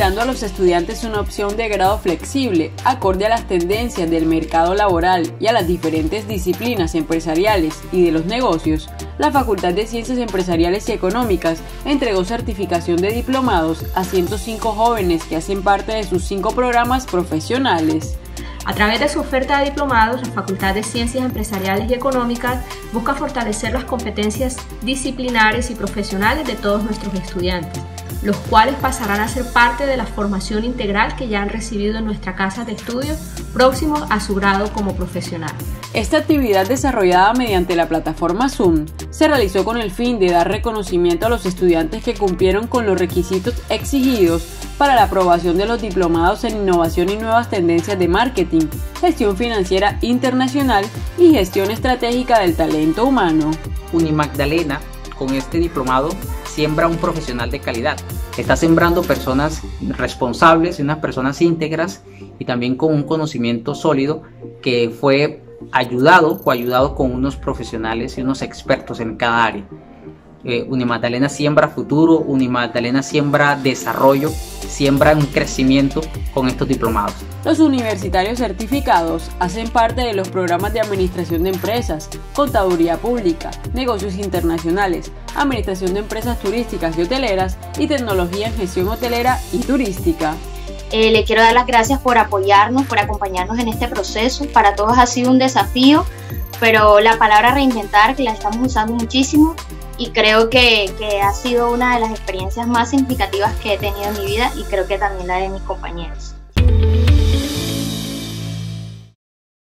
brindando a los estudiantes una opción de grado flexible, acorde a las tendencias del mercado laboral y a las diferentes disciplinas empresariales y de los negocios. La Facultad de Ciencias Empresariales y Económicas entregó certificación de diplomados a 105 jóvenes que hacen parte de sus 5 programas profesionales. A través de su oferta de diplomados, la Facultad de Ciencias Empresariales y Económicas busca fortalecer las competencias disciplinares y profesionales de todos nuestros estudiantes, los cuales pasarán a ser parte de la formación integral que ya han recibido en nuestra casa de estudios próximos a su grado como profesional. Esta actividad, desarrollada mediante la plataforma Zoom, se realizó con el fin de dar reconocimiento a los estudiantes que cumplieron con los requisitos exigidos para la aprobación de los diplomados en Innovación y Nuevas Tendencias de Marketing, Gestión Financiera Internacional y Gestión Estratégica del Talento Humano. Unimagdalena, con este diplomado, siembra un profesional de calidad. Está sembrando personas responsables, unas personas íntegras y también con un conocimiento sólido que fue coayudado con unos profesionales y unos expertos en cada área. Unimagdalena siembra futuro, Unimagdalena siembra desarrollo, siembra un crecimiento con estos diplomados. Los universitarios certificados hacen parte de los programas de administración de empresas, contaduría pública, negocios internacionales, administración de empresas turísticas y hoteleras y tecnología en gestión hotelera y turística. Le quiero dar las gracias por apoyarnos, por acompañarnos en este proceso. Para todos ha sido un desafío, pero la palabra reinventar, que la estamos usando muchísimo, y creo que ha sido una de las experiencias más significativas que he tenido en mi vida y creo que también la de mis compañeros.